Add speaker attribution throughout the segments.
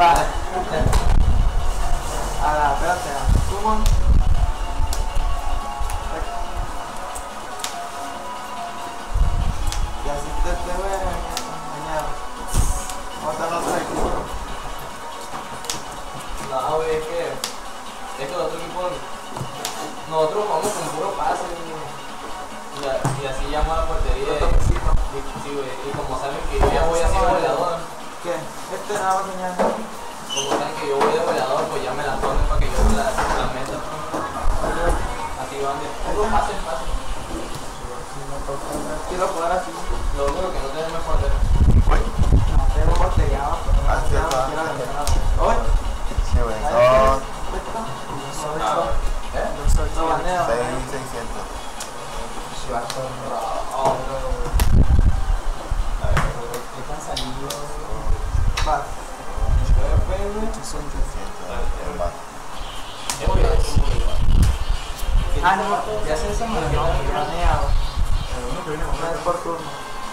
Speaker 1: Va. Espérate, sumo. Y así te voy a engañar. Vamos a estar los tres.
Speaker 2: No, güey, es que el otro equipo, nosotros jugamos con puro pase y así llamo a la portería. Sí, güey, y como saben que yo ya voy así de goleador.
Speaker 1: ¿Qué? Nada más engañar.
Speaker 2: Como saben que yo voy de goleador, pues ya me la ponen para que yo la meta. Así van de puro pase.
Speaker 1: Quiero jugar así.
Speaker 2: Lo único que no tenemos es portero.
Speaker 1: No tengo portería, pero no quiero ganar. ¿Hoy?
Speaker 3: Sí, güey, son
Speaker 2: ¿Eh?
Speaker 1: No baneo.
Speaker 3: 6,600.
Speaker 1: Va.
Speaker 3: Son 800. El más.
Speaker 1: Ah, no, ya se hizo baneado. No es por turno.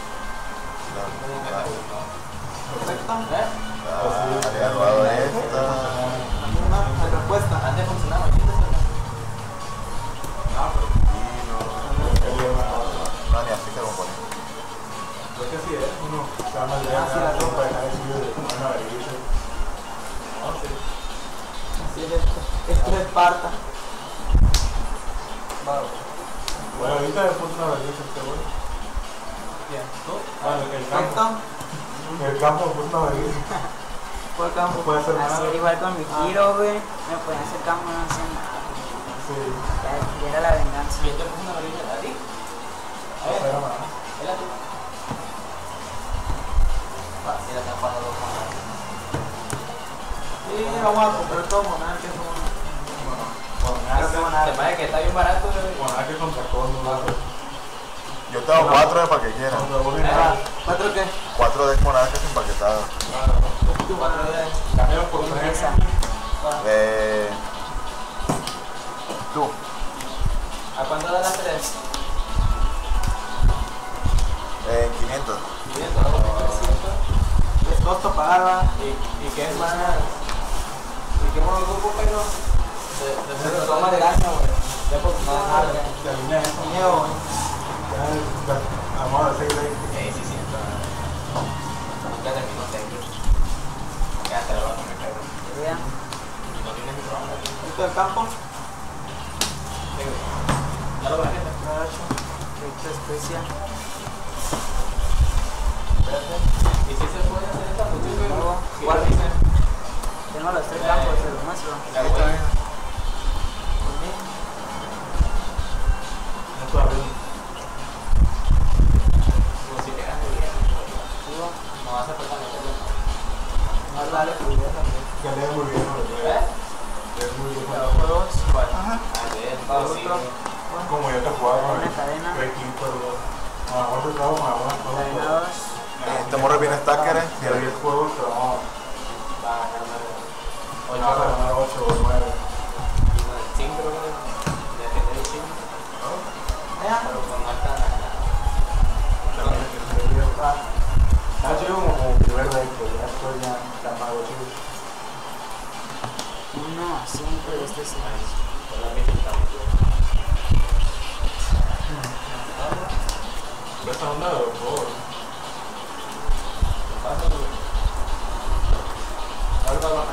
Speaker 1: Perfecto.
Speaker 3: Había robado esta.
Speaker 1: Una respuesta.
Speaker 2: Antes funcionaba, ¿quién te suena?
Speaker 3: No, ni así se compone.
Speaker 4: Pues que así es, uno se llama el día
Speaker 1: Así la ropa.
Speaker 4: para dejar el suyo de una vergüenza.
Speaker 1: Así es esto. Esto es Esparta.
Speaker 4: Bueno, ahorita le puse una vergüenza este güey.
Speaker 2: Bien, ¿tú?
Speaker 4: Bueno, el campo.
Speaker 1: Perfecto.
Speaker 4: El campo me puso una vergüenza.
Speaker 1: Por campo.
Speaker 4: No puede hacer
Speaker 5: Así
Speaker 4: nada.
Speaker 5: era igual con mi giro, güey. Me podían hacer campo, no hacían nada.
Speaker 4: Sí,
Speaker 5: Ya era la venganza.
Speaker 2: ¿Quién te puso una varilla? ¿A ti?
Speaker 4: no era nada.
Speaker 2: ¿Él a ti? Mira, te han pasado dos manos.
Speaker 1: Sí, vamos a comprar todo monar, que es un...
Speaker 2: Se parece que está bien barato, güey.
Speaker 4: Bueno, hay que contra Córdoba.
Speaker 3: Yo tengo 4 de para que quieran.
Speaker 4: Contra Bolívar.
Speaker 1: ¿Cuatro qué?
Speaker 3: 4 de monadas empaquetadas.
Speaker 4: Cambiamos por
Speaker 5: ¿Quién
Speaker 4: 3.
Speaker 5: empieza?
Speaker 3: Tú.
Speaker 2: ¿A cuánto da las tres?
Speaker 3: 500.
Speaker 2: 500, ¿no? 300.
Speaker 1: Es costo pagar, ¿va?
Speaker 2: ¿Y qué es más? ¿Y qué modo grupo, pero? Se toma de daño, güey. Ya por no,
Speaker 4: Terminé eso.
Speaker 1: Niego, güey.
Speaker 4: Vamos a seguir ahí.
Speaker 2: Sí. Ya terminó técnico. Ya te lo vas a comer, pero.
Speaker 5: Vea.
Speaker 2: Y no tienes microondas.
Speaker 1: Esto del campo.
Speaker 2: Sí, güey. Ya lo bajé.
Speaker 5: Recto especia.
Speaker 2: ¿Y si se puede hacer esta función, güey?
Speaker 5: ¿Cuál?
Speaker 2: ¿Qué dice?
Speaker 5: Tengo los tres campos, se los muestro.
Speaker 2: Ya, güey.
Speaker 4: No todavía.
Speaker 2: Como si te ganas bien.
Speaker 5: Sigo.
Speaker 2: No vas a faltar meterlo.
Speaker 1: No, dale, fluidez también.
Speaker 4: Que lee muy bien, güey.
Speaker 2: ¿Eh?
Speaker 4: Lee muy bien.
Speaker 1: Dos.
Speaker 2: ¿Cuál?
Speaker 1: Ajá.
Speaker 2: A ver, sí.
Speaker 1: Otro.
Speaker 4: Como yo te jugaba con
Speaker 5: Una cadena.
Speaker 4: el equipo, otro trabajo,
Speaker 5: Cadena 2.
Speaker 3: Este morro viene stacker, ¿eh?
Speaker 4: Si hay 10 juegos, te vamos
Speaker 2: Va a ganar.
Speaker 4: a ganar 8 o 9.
Speaker 2: 5, creo que. Ya que te doy 5.
Speaker 1: Ya.
Speaker 2: Pero con alta.
Speaker 4: Ha sido como primer reto, ya estoy ya llamado chido.
Speaker 5: 1 a 5 y este es 6.
Speaker 2: Con la misma estamos.
Speaker 4: Esa onda de los juegos.
Speaker 2: Ahora va a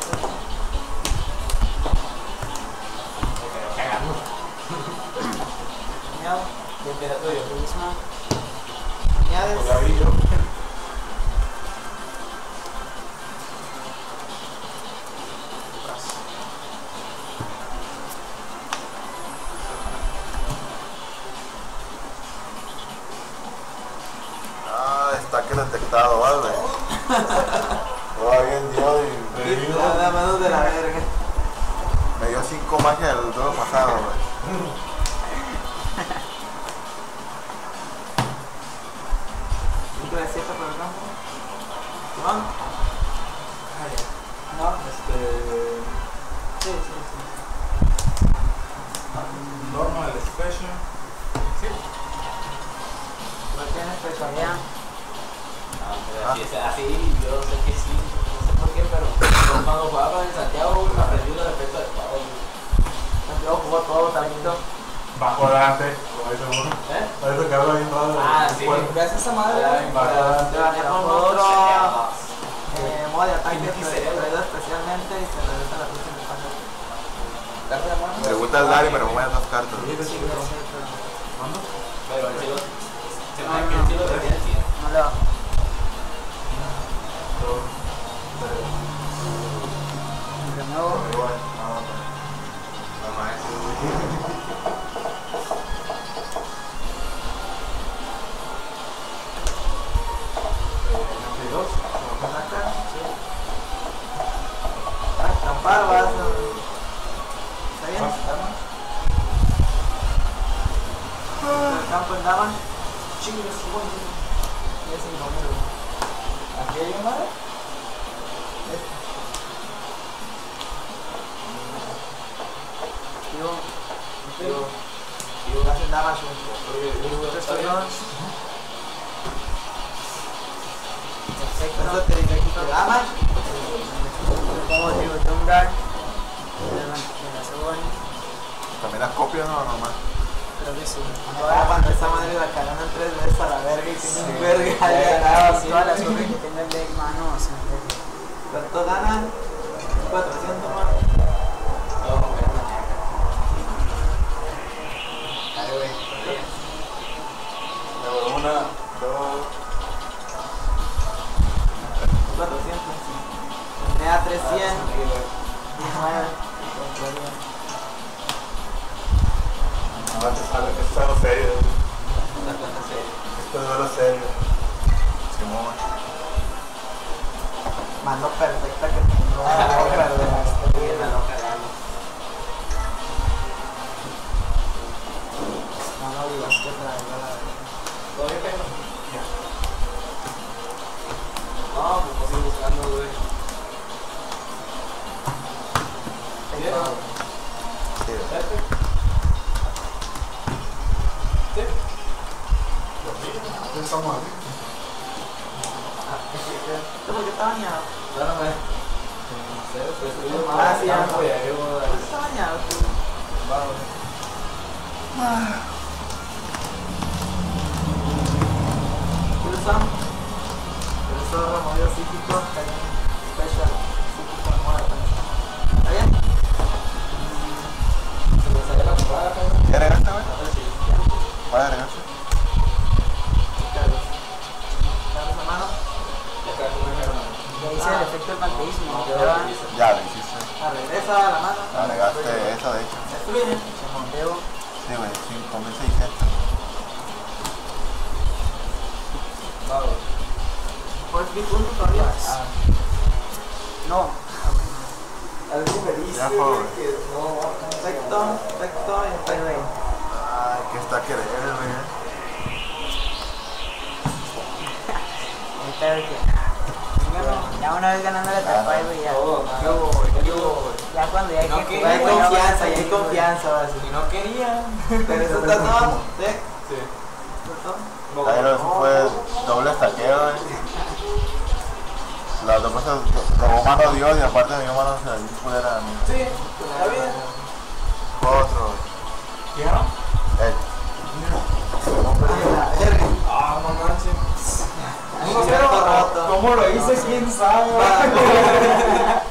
Speaker 1: Miau.
Speaker 2: Y empieza tuyo.
Speaker 5: Lo mismo.
Speaker 1: Añades.
Speaker 4: Pues la vi yo.
Speaker 3: Stacker detectado, ¿vale? Todo bien, Dios, y
Speaker 1: Nada menos de la verga.
Speaker 3: me dio 5 magias el juego pasado, güey.
Speaker 1: ¿Cinco de 7 por el campo? ¿Van? No. Sí.
Speaker 4: Normal, special.
Speaker 1: ¿Por qué en especial?
Speaker 5: Vea.
Speaker 2: Así, yo sé que sí, no sé por qué, pero
Speaker 4: Bastante, como dice uno.
Speaker 2: ¿Eh?
Speaker 4: Por eso que habla bien raro.
Speaker 2: Ah, sí.
Speaker 4: Bueno,
Speaker 1: Gracias a esa madre.
Speaker 4: bastante.
Speaker 1: Le pongo otro modo de ataque
Speaker 2: Pinky
Speaker 1: traído especialmente y se regresa la ficha en el paso. ¿Carta de mano?
Speaker 3: Me gusta el Dari, pero me voy a dos cartas.
Speaker 1: Sí, sí, sí.
Speaker 2: Pero el cielo. Se me hace que el cielo tenía el 100.
Speaker 5: No le bajo. Renuevo.
Speaker 4: Igual,
Speaker 1: Acampar vas. ¿Está bien? El campo en dama. Chingas, ya sin comer. ¿Aquí hay una madre? Hacen dama Perfecto. Te dice aquí que dama.
Speaker 5: Pongo digo Tungar. De la segunda.
Speaker 3: También las copias, no, nomás.
Speaker 5: Creo que sí.
Speaker 1: Ahora cuando esa madre la cagaron 3 veces a la verga y tiene un verga ahí ganado.
Speaker 5: Todas las obras que tenga el deck, mano, se me pega.
Speaker 1: ¿Cuánto ganan? 400 más.
Speaker 2: Todo con ver una ñaca. Dale, güey.
Speaker 3: Luego una, dos.
Speaker 1: 400. Me da 300. 19.
Speaker 3: No, esto es algo serio.
Speaker 2: Una cosa seria.
Speaker 3: Esto es algo serio. Simón.
Speaker 1: Mano perfecta que tengo.
Speaker 2: Bien, la loca, dale.
Speaker 1: No digas que traigo la verga.
Speaker 2: ¿Todo bien, Pedro? No, pues puedo seguir buscando, güey.
Speaker 3: Sí.
Speaker 2: ¿Este? ¿Sí?
Speaker 4: estamos aquí.
Speaker 1: ¿Esto por qué está bañado?
Speaker 2: No, no me. No sé, pues
Speaker 1: Ah, sí, ya.
Speaker 2: ¿Por qué
Speaker 1: Está bañado, tú. Pulsa. Pulso removido psíquico. Special. Psíquico de moda. ¿Está bien?
Speaker 2: Se me salió la jugada, Pedro.
Speaker 3: ¿Ya agregaste, güey?
Speaker 2: A ver si.
Speaker 3: ¿Cuál agregaste?
Speaker 1: Carlos. Carlos a mano.
Speaker 2: Ya acá como es hermano.
Speaker 5: Ya hice el efecto del panteísmo.
Speaker 3: Ya lo hiciste.
Speaker 1: Regresa a la mano.
Speaker 3: Agregaste esa, de hecho.
Speaker 1: Destruye.
Speaker 5: Se monteo.
Speaker 3: Sí, güey, 5600.
Speaker 2: Vamos.
Speaker 1: ¿Puedes clic punto todavía?
Speaker 5: No.
Speaker 1: Algo me dice
Speaker 3: Ya fue, güey.
Speaker 1: que no. Perfecto, perfecto,
Speaker 5: Pero,
Speaker 1: perfecto.
Speaker 3: Ay, que está queriendo, güey.
Speaker 5: ahorita veo que. Ya una vez ganando la etapa, güey, ya.
Speaker 2: Todo, nada.
Speaker 5: Ya cuando ya hay
Speaker 2: No,
Speaker 5: que
Speaker 2: que
Speaker 1: Hay
Speaker 5: jugar, güey, ya
Speaker 1: confianza,
Speaker 5: va a
Speaker 1: hay
Speaker 5: salir, güey.
Speaker 1: confianza, ahora sí.
Speaker 2: Y no quería.
Speaker 1: Pero eso está todo. ¿Sí?
Speaker 2: Sí.
Speaker 1: ¿Está todo?
Speaker 3: Pero eso fue doble estaqueo, güey. Las dos cosas robó mano a Dios y aparte mi mano se la dio culera a mí.
Speaker 2: Sí, está bien.
Speaker 3: Otro.
Speaker 4: ¿Quién era?
Speaker 1: Ay, la verga.
Speaker 2: Ah, no manches.
Speaker 1: Cierto roto.
Speaker 4: ¿Cómo lo hice? ¿Quién sabe?
Speaker 1: Va.